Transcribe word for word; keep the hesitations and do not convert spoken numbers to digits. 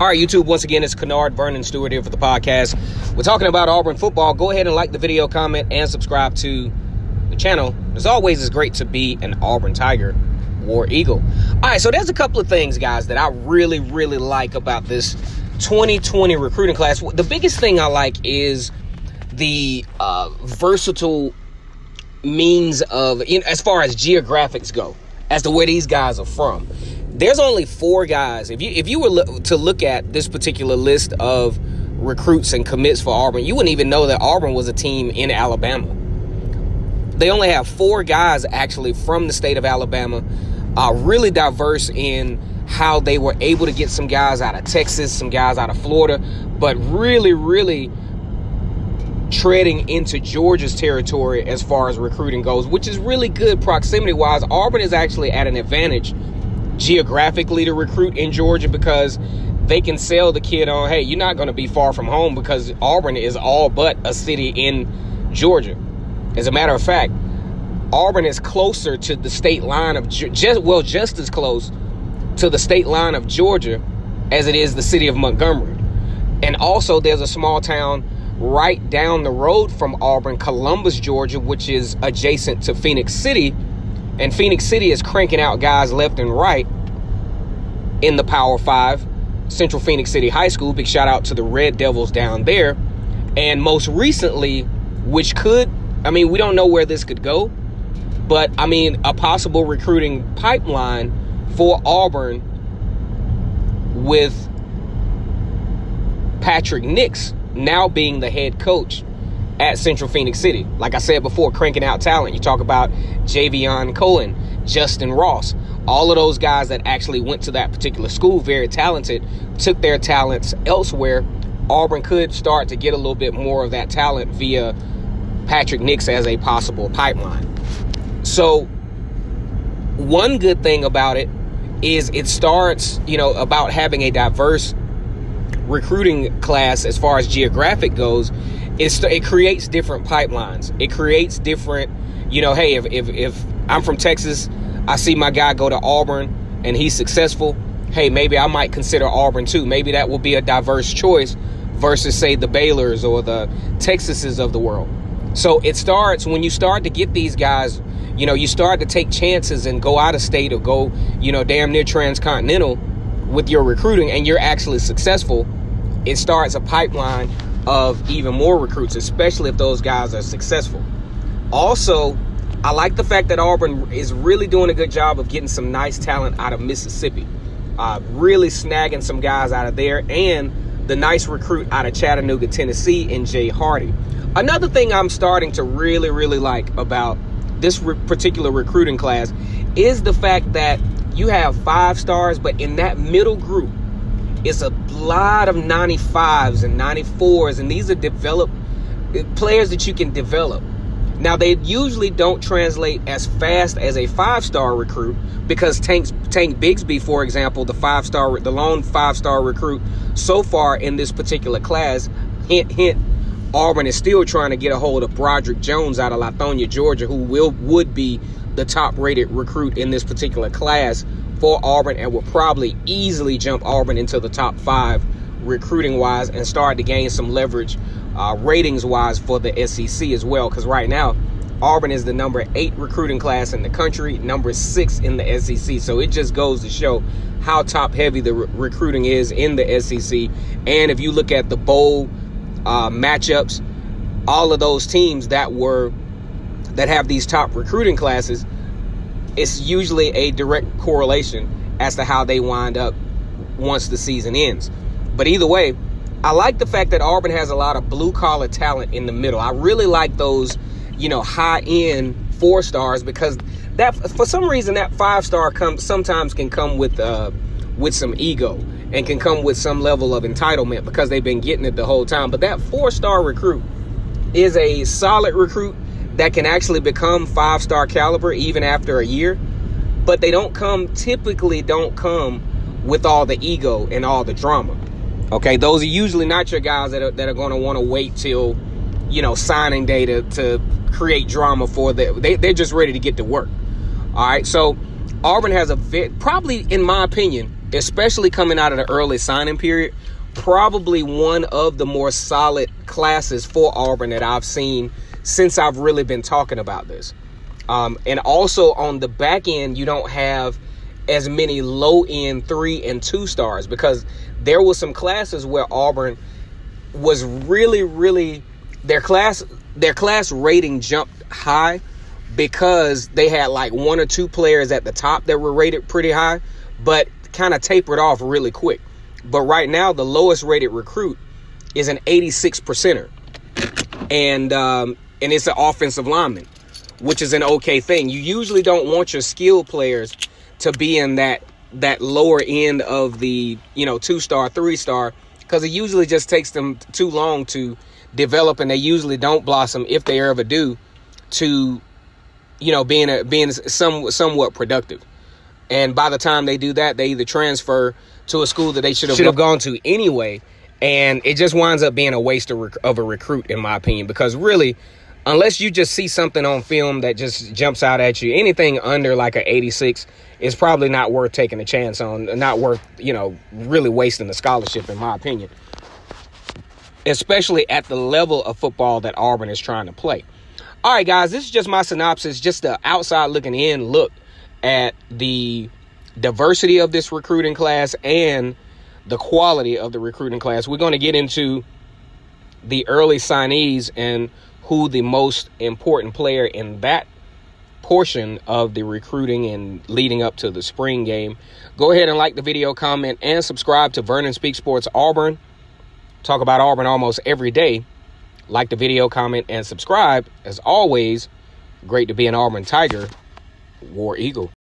All right, YouTube, once again, it's Kennard Vernon Stewart here for the podcast. We're talking about Auburn football. Go ahead and like the video, comment, and subscribe to the channel. As always, it's great to be an Auburn Tiger, War Eagle. All right, so there's a couple of things, guys, that I really, really like about this twenty twenty recruiting class. The biggest thing I like is the uh, versatile means of, you know, as far as geographics go, as to where these guys are from. There's only four guys. If you if you were lo- to look at this particular list of recruits and commits for Auburn, you wouldn't even know that Auburn was a team in Alabama. They only have four guys actually from the state of Alabama, uh, really diverse in how they were able to get some guys out of Texas, some guys out of Florida, but really, really treading into Georgia's territory as far as recruiting goes, which is really good proximity-wise. Auburn is actually at an advantage geographically to recruit in Georgia because they can sell the kid on, hey, you're not going to be far from home, because Auburn is all but a city in Georgia. As a matter of fact, Auburn is closer to the state line of, just well, just as close to the state line of Georgia as it is the city of Montgomery. And also there's a small town right down the road from Auburn, Columbus, Georgia, which is adjacent to Phoenix City. And Phoenix City is cranking out guys left and right in the Power Five, Central Phoenix City High School. Big shout out to the Red Devils down there. And most recently, which could, I mean, we don't know where this could go, but I mean, a possible recruiting pipeline for Auburn with Patrick Nix now being the head coach at Central Phoenix City. Like I said before, cranking out talent. You talk about Javion Cohen, Justin Ross, all of those guys that actually went to that particular school, very talented, took their talents elsewhere. Auburn could start to get a little bit more of that talent via Patrick Nix as a possible pipeline. So one good thing about it is it starts, you know, about having a diverse recruiting class as far as geographic goes. It's, it creates different pipelines. It creates different, you know, hey, if, if, if I'm from Texas, I see my guy go to Auburn and he's successful, hey, maybe I might consider Auburn too. Maybe that will be a diverse choice versus, say, the Baylors or the Texases of the world. So it starts, when you start to get these guys, you know, you start to take chances and go out of state or go, you know, damn near transcontinental with your recruiting, and you're actually successful, it starts a pipeline of even more recruits, especially if those guys are successful. Also, I like the fact that Auburn is really doing a good job of getting some nice talent out of Mississippi, uh, really snagging some guys out of there, and the nice recruit out of Chattanooga, Tennessee, in Jay Hardy. Another thing I'm starting to really, really like about this re- particular recruiting class is the fact that you have five stars, but in that middle group, it's a lot of ninety-fives and ninety-fours, and these are developed players that you can develop. Now, they usually don't translate as fast as a five-star recruit because Tank, Tank Bigsby, for example, the five-star, the lone five-star recruit so far in this particular class, hint, hint, Auburn is still trying to get a hold of Broderick Jones out of Lithonia, Georgia, who will would be the top-rated recruit in this particular class for Auburn and will probably easily jump Auburn into the top five recruiting-wise and start to gain some leverage uh, ratings-wise for the S E C as well. Because right now, Auburn is the number eight recruiting class in the country, number six in the S E C. So it just goes to show how top-heavy the re- recruiting is in the S E C. And if you look at the bowl uh, matchups, all of those teams that were that have these top recruiting classes, it's usually a direct correlation as to how they wind up once the season ends. But either way, I like the fact that Auburn has a lot of blue-collar talent in the middle. I really like those, you know, high-end four stars, because that, for some reason, that five-star comes sometimes can come with uh, with some ego and can come with some level of entitlement because they've been getting it the whole time. But that four-star recruit is a solid recruit that can actually become five-star caliber even after a year, but they don't come, typically don't come with all the ego and all the drama. Okay, those are usually not your guys that are, that are going to want to wait till, you know, signing day to, to create drama for the, they, they're just ready to get to work. All right, so Auburn has a, probably, in my opinion, especially coming out of the early signing period, probably one of the more solid classes for Auburn that I've seen since I've really been talking about this. Um, and also on the back end, you don't have as many low-end three and two stars, because there were some classes where Auburn was really, really their class their class rating jumped high because they had like one or two players at the top that were rated pretty high, but kind of tapered off really quick. But right now, the lowest rated recruit is an eighty-six percenter, and um, and it's an offensive lineman, which is an okay thing. You usually don't want your skill players to be in that that lower end of the, you know, two star, three star, because it usually just takes them too long to develop, and they usually don't blossom, if they ever do, to, you know, being a, being some somewhat productive. And by the time they do that, they either transfer to a school that they should have should have gone to anyway, and it just winds up being a waste of, rec- of a recruit, in my opinion, because really, unless you just see something on film that just jumps out at you, anything under like an eighty-six is probably not worth taking a chance on, not worth, you know, really wasting the scholarship, in my opinion, especially at the level of football that Auburn is trying to play. All right, guys, this is just my synopsis, just the outside looking in look at the diversity of this recruiting class and the quality of the recruiting class. We're going to get into the early signees and who the most important player in that portion of the recruiting and leading up to the spring game. Go ahead and like the video, comment, and subscribe to Vernon Speaks Sports Auburn. Talk about Auburn almost every day. Like the video, comment, and subscribe. As always, great to be an Auburn Tiger, War Eagle.